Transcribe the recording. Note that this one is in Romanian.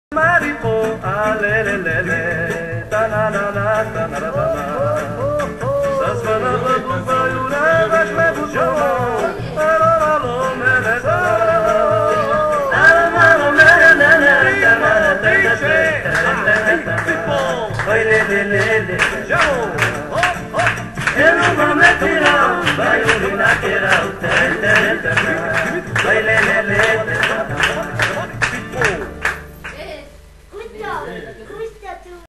Maripo, ale le le le, ta na na na ta na na na. Sasvana babu bayura baş me bujoma, alo alo me le ta. Alo alo me le le le, ta na na ta ta ta. Oy le le le le, yo, hop hop. Eu não vou me tirar, bayurina tirar, ta ta ta.